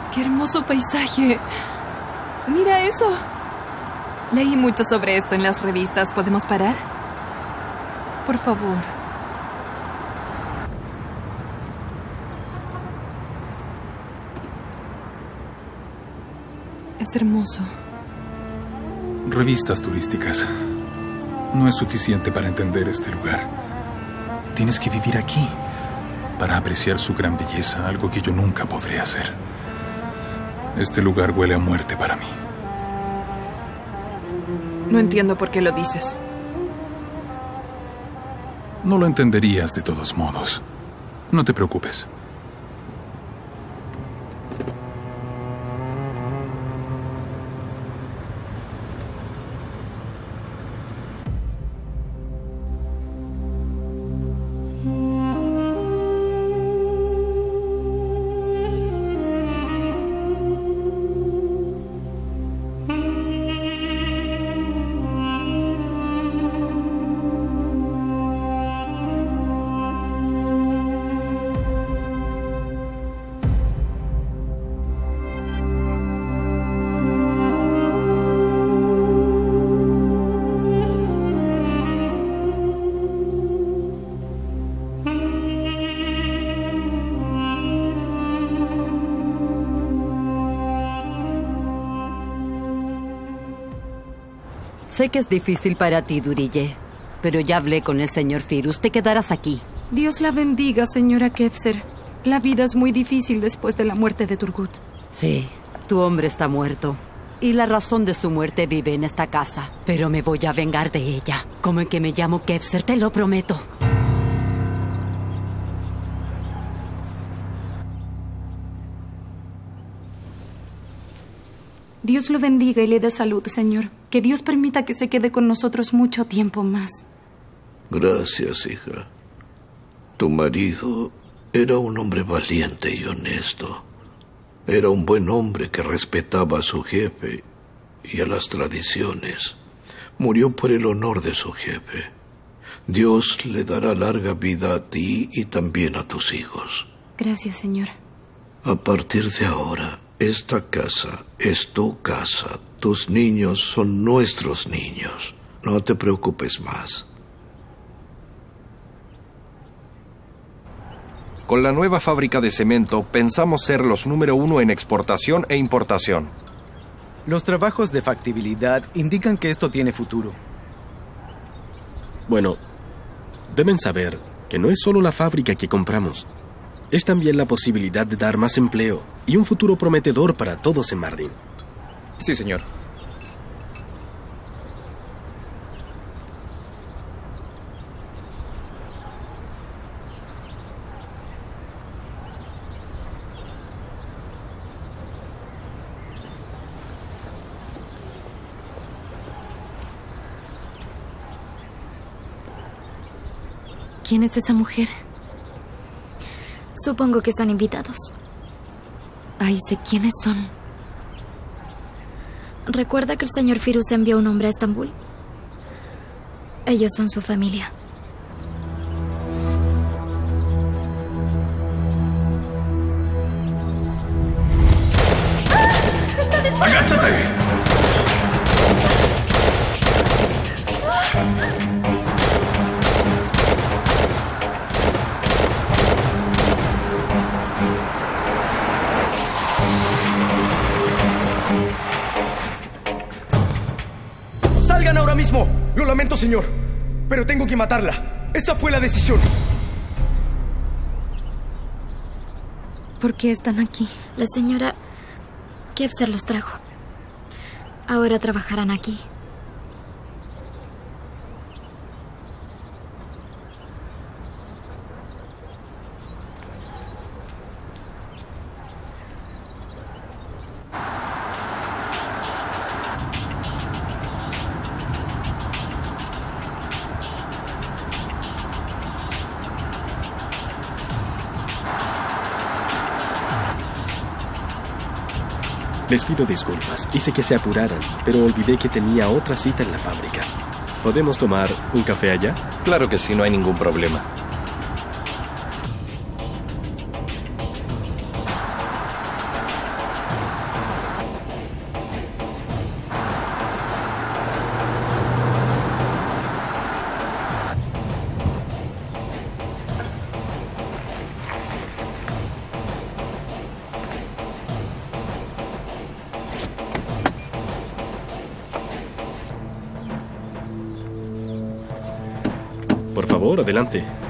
¡Qué hermoso paisaje! ¡Mira eso! Leí mucho sobre esto en las revistas. ¿Podemos parar? Por favor. Es hermoso. Revistas turísticas. No es suficiente para entender este lugar. Tienes que vivir aquí para apreciar su gran belleza, algo que yo nunca podré hacer. Este lugar huele a muerte para mí. No entiendo por qué lo dices. No lo entenderías de todos modos. No te preocupes. Sé que es difícil para ti, Durille, pero ya hablé con el señor Firuz. Te quedarás aquí. Dios la bendiga, señora Kevser. La vida es muy difícil después de la muerte de Turgut. Sí, tu hombre está muerto. Y la razón de su muerte vive en esta casa. Pero me voy a vengar de ella. Como en que me llamo Kevser, te lo prometo. Dios lo bendiga y le dé salud, señor. Que Dios permita que se quede con nosotros mucho tiempo más. Gracias, hija. Tu marido era un hombre valiente y honesto. Era un buen hombre que respetaba a su jefe y a las tradiciones. Murió por el honor de su jefe. Dios le dará larga vida a ti y también a tus hijos. Gracias, señor. A partir de ahora, esta casa es tu casa. Tus niños son nuestros niños. No te preocupes más. Con la nueva fábrica de cemento, pensamos ser los número 1 en exportación e importación. Los trabajos de factibilidad indican que esto tiene futuro. Bueno, deben saber que no es solo la fábrica que compramos. Es también la posibilidad de dar más empleo y un futuro prometedor para todos en Mardin. Sí, señor. ¿Quién es esa mujer? Supongo que son invitados. Ay, sé quiénes son. ¿Recuerda que el señor Firuz envió un hombre a Estambul? Ellos son su familia. ¡Agáchate! ¡Salgan ahora mismo! Lo lamento, señor, pero tengo que matarla. Esa fue la decisión. ¿Por qué están aquí? La señora Kevser los trajo. Ahora trabajarán aquí. Les pido disculpas. Hice que se apuraran, pero olvidé que tenía otra cita en la fábrica. ¿Podemos tomar un café allá? Claro que sí, no hay ningún problema. favor, adelante.